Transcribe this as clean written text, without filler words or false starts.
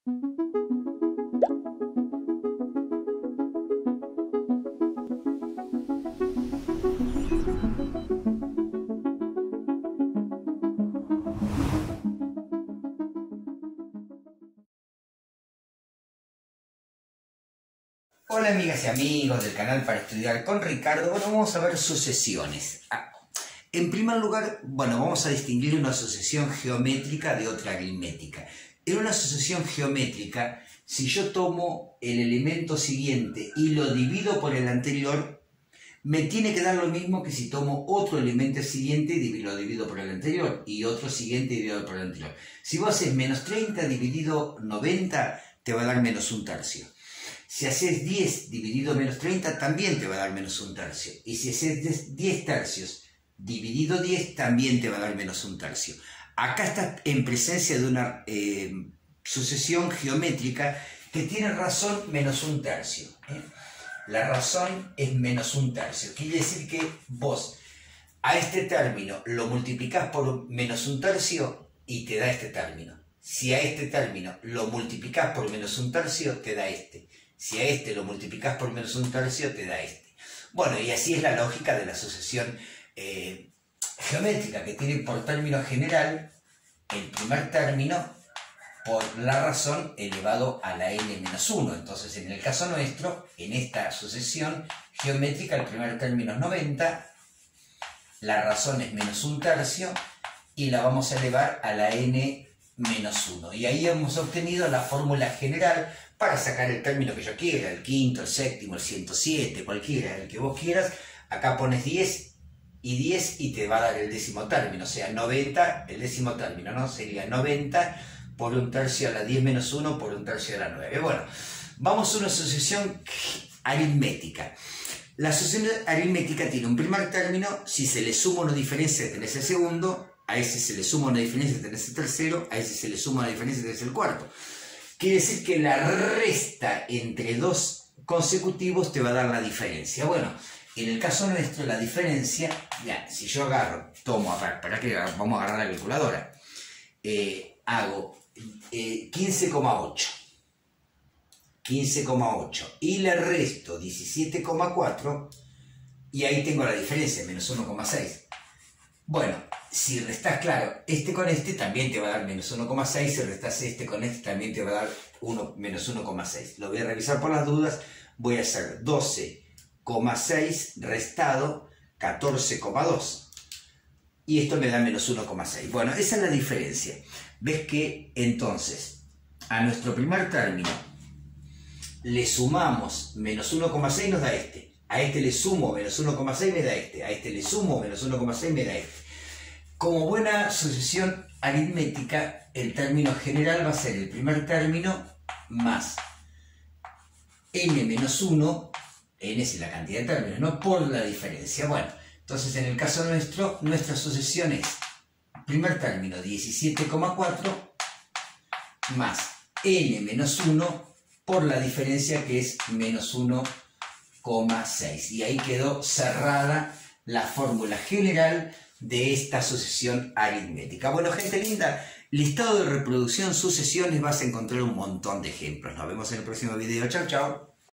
Hola amigas y amigos del canal para estudiar con Ricardo. Bueno, vamos a ver sucesiones. En primer lugar, vamos a distinguir una sucesión geométrica de otra aritmética. En una sucesión geométrica, si yo tomo el elemento siguiente y lo divido por el anterior, me tiene que dar lo mismo que si tomo otro elemento siguiente y lo divido por el anterior, y otro siguiente dividido por el anterior. Si vos haces menos 30 dividido 90, te va a dar menos un tercio. Si haces 10 dividido menos 30, también te va a dar menos un tercio. Y si haces 10 tercios dividido 10, también te va a dar menos un tercio. Acá estás en presencia de una sucesión geométrica que tiene razón menos un tercio. La razón es menos un tercio. Quiere decir que vos a este término lo multiplicás por menos un tercio y te da este término. Si a este término lo multiplicás por menos un tercio, te da este. Si a este lo multiplicás por menos un tercio, te da este. Bueno, y así es la lógica de la sucesión geométrica, que tiene por término general el primer término por la razón elevado a la n menos 1. Entonces, en el caso nuestro, en esta sucesión geométrica, el primer término es 90, la razón es menos un tercio, y la vamos a elevar a la n menos 1. Y ahí hemos obtenido la fórmula general para sacar el término que yo quiera, el quinto, el séptimo, el 107, cualquiera, el que vos quieras. Acá pones 10 y 10 y te va a dar el décimo término, o sea, 90, el décimo término, ¿no? Sería 90 por un tercio a la 10 menos 1 por un tercio a la 9. Bueno, vamos a una sucesión aritmética. La sucesión aritmética tiene un primer término, si se le suma una diferencia tenés el segundo, a ese se le suma una diferencia tenés el tercero, a ese se le suma una diferencia tenés el cuarto. Quiere decir que la resta entre dos consecutivos te va a dar la diferencia. Bueno, en el caso nuestro la diferencia, ya, si yo agarro, tomo, para que vamos a agarrar la calculadora, hago 15,8 y le resto 17,4 y ahí tengo la diferencia, menos 1,6. Bueno, si restás, claro, este con este también te va a dar menos 1,6, si restás este con este también te va a dar menos 1,6. Lo voy a revisar por las dudas, voy a hacer 12,6 restado 14,2. Y esto me da menos 1,6. Bueno, esa es la diferencia. Ves que entonces a nuestro primer término le sumamos menos 1,6 nos da este. A este le sumo menos 1,6 me da este. A este le sumo menos 1,6 me da este. Como buena sucesión aritmética, el término general va a ser el primer término más n menos 1, n es la cantidad de términos, ¿no? Por la diferencia. Bueno, entonces en el caso nuestro, nuestra sucesión es primer término 17,4 más n menos 1 por la diferencia que es menos 1,6. Y ahí quedó cerrada la fórmula general de esta sucesión aritmética. Bueno, gente linda, listado de reproducción, sucesiones, vas a encontrar un montón de ejemplos. Nos vemos en el próximo video. Chao, chao.